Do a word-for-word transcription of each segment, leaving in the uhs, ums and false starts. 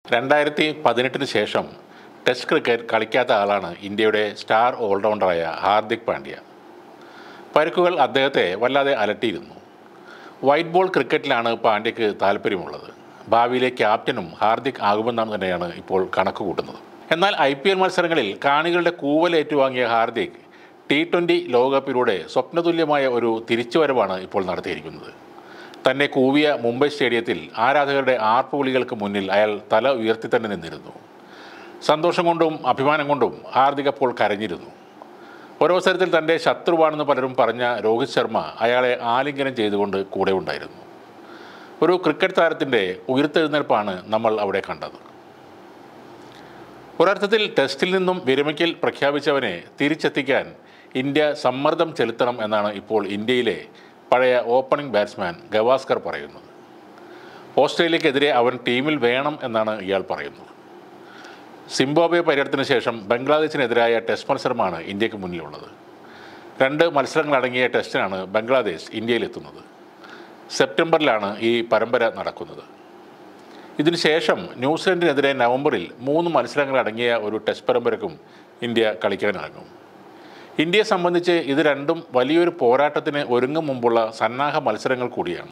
രണ്ടായിരത്തി പതിനെട്ടിന് ശേഷം ടെസ്റ്റ് ക്രിക്കറ്റ് കളിക്കാത്ത ആളാണ് ഇന്ത്യയുടെ സ്റ്റാർ ഓൾറൗണ്ടറായ ഹാർദിക് പാണ്ഡ്യ. പരുക്കുകൾ അദ്ദേഹത്തെ വല്ലാതെ അലട്ടിയിരുന്നു. വൈറ്റ് ബോൾ ക്രിക്കറ്റിലാണ് പാണ്ഡ്യയ്ക്ക് താല്പര്യമുള്ളത്. ഭാവിയിലെ ക്യാപ്റ്റനും ഹാർദിക് ആകുമെന്നാണ് തന്നെയാണ് ഇപ്പോൾ കണക്ക് കൂട്ടുന്നത്. എന്നാൽ ഐ പി എൽ മത്സരങ്ങളിൽ കാണികളുടെ കൂവലേറ്റുവാങ്ങിയ ഹാർദിക് ടി ട്വൻ്റി ലോകകപ്പിലൂടെ സ്വപ്നതുല്യമായ ഒരു തിരിച്ചുവരവാണ് ഇപ്പോൾ നടത്തിയിരിക്കുന്നത്. തന്നെ കൂവിയ മുംബൈ സ്റ്റേഡിയത്തിൽ ആരാധകരുടെ ആർപ്പുവിളികൾക്ക് മുന്നിൽ അയാൾ തല ഉയർത്തി തന്നെ നിന്നിരുന്നു. സന്തോഷം കൊണ്ടും അഭിമാനം കൊണ്ടും ഹാർദിക് അപ്പോൾ കരഞ്ഞിരുന്നു. ഒരവസരത്തിൽ തൻ്റെ ശത്രുവാണെന്ന് പലരും പറഞ്ഞ രോഹിത് ശർമ്മ അയാളെ ആലിംഗനം ചെയ്തുകൊണ്ട് കൂടെ ഉണ്ടായിരുന്നു. ഒരു ക്രിക്കറ്റ് താരത്തിൻ്റെ ഉയർത്തെഴുന്നേൽപ്പാണ് നമ്മൾ അവിടെ കണ്ടത്. ഒരർത്ഥത്തിൽ ടെസ്റ്റിൽ നിന്നും വിരമിക്കൽ പ്രഖ്യാപിച്ചവനെ തിരിച്ചെത്തിക്കാൻ ഇന്ത്യ സമ്മർദ്ദം ചെലുത്തണം എന്നാണ് ഇപ്പോൾ ഇന്ത്യയിലെ പഴയ ഓപ്പണിംഗ് ബാറ്റ്സ്മാൻ ഗവാസ്കർ പറയുന്നത്. ഓസ്ട്രേലിയക്കെതിരെ അവൻ ടീമിൽ വേണം എന്നാണ് ഇയാൾ പറയുന്നത്. സിംബാബ്വെ പര്യടനത്തിന് ശേഷം ബംഗ്ലാദേശിനെതിരായ ടെസ്റ്റ് മത്സരമാണ് ഇന്ത്യക്ക് മുന്നിലുള്ളത്. രണ്ട് മത്സരങ്ങളടങ്ങിയ ടെസ്റ്റിനാണ് ബംഗ്ലാദേശ് ഇന്ത്യയിലെത്തുന്നത്. സെപ്റ്റംബറിലാണ് ഈ പരമ്പര നടക്കുന്നത്. ഇതിനുശേഷം ന്യൂസിലൻഡിനെതിരെ നവംബറിൽ മൂന്ന് മത്സരങ്ങളടങ്ങിയ ഒരു ടെസ്റ്റ് പരമ്പരക്കും ഇന്ത്യ കളിക്കാനിറങ്ങും. ഇന്ത്യയെ സംബന്ധിച്ച് ഇത് രണ്ടും വലിയൊരു പോരാട്ടത്തിന് ഒരുങ്ങും മുമ്പുള്ള സന്നാഹ മത്സരങ്ങൾ കൂടിയാണ്.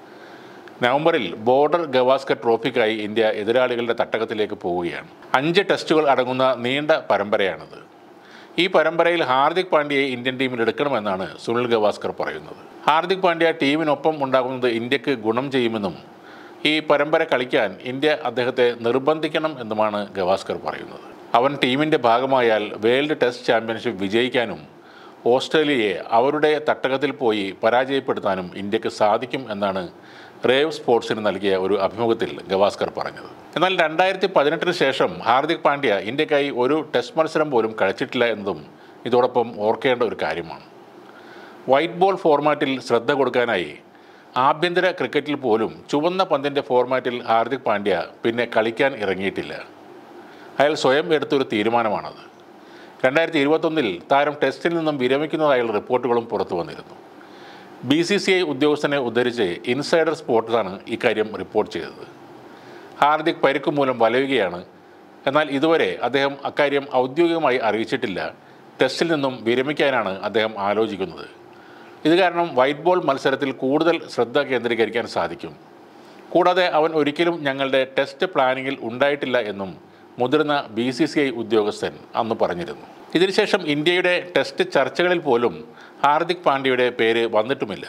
നവംബറിൽ ബോർഡർ ഗവാസ്കർ ട്രോഫിക്കായി ഇന്ത്യ എതിരാളികളുടെ തട്ടകത്തിലേക്ക് പോവുകയാണ്. അഞ്ച് ടെസ്റ്റുകൾ അടങ്ങുന്ന നീണ്ട പരമ്പരയാണിത്. ഈ പരമ്പരയിൽ ഹാർദിക് പാണ്ഡ്യയെ ഇന്ത്യൻ ടീമിൽ എടുക്കണമെന്നാണ് സുനിൽ ഗവാസ്കർ പറയുന്നത്. ഹാർദിക് പാണ്ഡ്യ ടീമിനൊപ്പം ഉണ്ടാകുന്നത് ഇന്ത്യക്ക് ഗുണം ചെയ്യുമെന്നും ഈ പരമ്പര കളിക്കാൻ ഇന്ത്യ അദ്ദേഹത്തെ നിർബന്ധിക്കണം എന്നുമാണ് ഗവാസ്കർ പറയുന്നത്. അവൻ ടീമിൻ്റെ ഭാഗമായാൽ വേൾഡ് ടെസ്റ്റ് ചാമ്പ്യൻഷിപ്പ് വിജയിക്കാനും ഓസ്ട്രേലിയയെ അവരുടെ തട്ടകത്തിൽ പോയി പരാജയപ്പെടുത്താനും ഇന്ത്യക്ക് സാധിക്കും എന്നാണ് റേവ് സ്പോർട്സിന് നൽകിയ ഒരു അഭിമുഖത്തിൽ ഗവാസ്കർ പറഞ്ഞത്. എന്നാൽ രണ്ടായിരത്തി പതിനെട്ടിന് ശേഷം ഹാർദിക് പാണ്ഡ്യ ഇന്ത്യക്കായി ഒരു ടെസ്റ്റ് മത്സരം പോലും കളിച്ചിട്ടില്ല എന്നതും ഇതോടൊപ്പം ഓർക്കേണ്ട ഒരു കാര്യമാണ്. വൈറ്റ് ബോൾ ഫോർമാറ്റിൽ ശ്രദ്ധ കൊടുക്കാനായി ആഭ്യന്തര ക്രിക്കറ്റിൽ പോലും ചുവന്ന പന്തിൻ്റെ ഫോർമാറ്റിൽ ഹാർദിക് പാണ്ഡ്യ പിന്നെ കളിക്കാൻ ഇറങ്ങിയിട്ടില്ല. അയാൾ സ്വയം എടുത്തൊരു തീരുമാനമാണത്. രണ്ടായിരത്തി ഇരുപത്തൊന്നിൽ താരം ടെസ്റ്റിൽ നിന്നും വിരമിക്കുന്നതായുള്ള റിപ്പോർട്ടുകളും പുറത്തു വന്നിരുന്നു. ബി സി സി ഐ ഉദ്യോഗസ്ഥനെ ഉദ്ധരിച്ച് ഇൻസൈഡർ സ്പോർട്സാണ് ഇക്കാര്യം റിപ്പോർട്ട് ചെയ്തത്. ഹാർദിക് പരിക്ക് മൂലം വലയുകയാണ്. എന്നാൽ ഇതുവരെ അദ്ദേഹം അക്കാര്യം ഔദ്യോഗികമായി അറിയിച്ചിട്ടില്ല. ടെസ്റ്റിൽ നിന്നും വിരമിക്കാനാണ് അദ്ദേഹം ആലോചിക്കുന്നത്. ഇത് കാരണം വൈറ്റ് ബോൾ മത്സരത്തിൽ കൂടുതൽ ശ്രദ്ധ കേന്ദ്രീകരിക്കാൻ സാധിക്കും. കൂടാതെ അവൻ ഒരിക്കലും ഞങ്ങളുടെ ടെസ്റ്റ് പ്ലാനിങ്ങിൽ ഉണ്ടായിട്ടില്ല എന്നും മുതിർന്ന ബി സി സി ഐ ഉദ്യോഗസ്ഥൻ അന്ന് പറഞ്ഞിരുന്നു. ഇതിനുശേഷം ഇന്ത്യയുടെ ടെസ്റ്റ് ചർച്ചകളിൽ പോലും ഹാർദിക് പാണ്ഡ്യയുടെ പേര് വന്നിട്ടുമില്ല.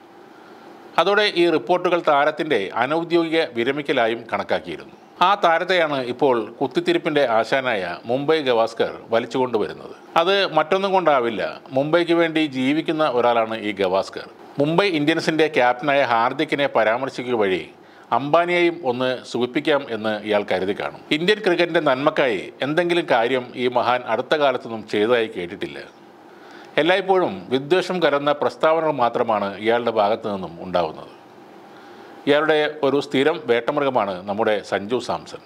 അതോടെ ഈ റിപ്പോർട്ടുകൾ താരത്തിൻ്റെ അനൗദ്യോഗിക വിരമിക്കലായും കണക്കാക്കിയിരുന്നു. ആ താരത്തെയാണ് ഇപ്പോൾ കുത്തിത്തിരിപ്പിൻ്റെ ആശാനായ മുംബൈ ഗവാസ്കർ വലിച്ചുകൊണ്ടുവരുന്നത്. അത് മറ്റൊന്നും കൊണ്ടാവില്ല, മുംബൈക്ക് വേണ്ടി ജീവിക്കുന്ന ഒരാളാണ് ഈ ഗവാസ്കർ. മുംബൈ ഇന്ത്യൻസിൻ്റെ ക്യാപ്റ്റനായ ഹാർദിക്കിനെ പരാമർശിക്കുക വഴി അംബാനിയെയും ഒന്ന് സുഖിപ്പിക്കാം എന്ന് ഇയാൾ കരുതി കാണും. ഇന്ത്യൻ ക്രിക്കറ്റിൻ്റെ നന്മക്കായി എന്തെങ്കിലും കാര്യം ഈ മഹാൻ അടുത്ത കാലത്തൊന്നും ചെയ്തതായി കേട്ടിട്ടില്ല. എല്ലായ്പ്പോഴും വിദ്വേഷം കലർന്ന പ്രസ്താവനകൾ മാത്രമാണ് ഇയാളുടെ ഭാഗത്തു നിന്നും ഉണ്ടാവുന്നത്. ഇയാളുടെ ഒരു സ്ഥിരം വേട്ടമൃഗമാണ് നമ്മുടെ സഞ്ജു സാംസൺ.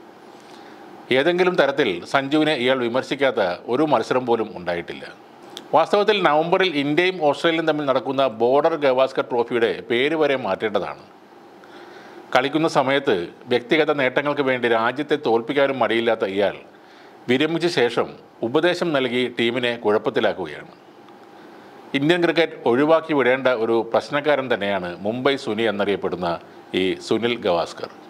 ഏതെങ്കിലും തരത്തിൽ സഞ്ജുവിനെ ഇയാൾ വിമർശിക്കാത്ത ഒരു മത്സരം പോലും ഉണ്ടായിട്ടില്ല. വാസ്തവത്തിൽ നവംബറിൽ ഇന്ത്യയും ഓസ്ട്രേലിയയും തമ്മിൽ നടക്കുന്ന ബോർഡർ ഗവാസ്കർ ട്രോഫിയുടെ പേര് വരെ മാറ്റേണ്ടതാണ്. കളിക്കുന്ന സമയത്ത് വ്യക്തിഗത നേട്ടങ്ങൾക്ക് വേണ്ടി രാജ്യത്തെ തോൽപ്പിക്കാനും മടിയില്ലാത്ത ഇയാൾ വിരമിച്ച ശേഷം ഉപദേശം നൽകി ടീമിനെ കുഴപ്പത്തിലാക്കുകയാണ്. ഇന്ത്യൻ ക്രിക്കറ്റ് ഒഴിവാക്കി വിടേണ്ട ഒരു പ്രശ്നക്കാരൻ തന്നെയാണ് മുംബൈ സുനി എന്നറിയപ്പെടുന്ന ഈ സുനിൽ ഗവാസ്കർ.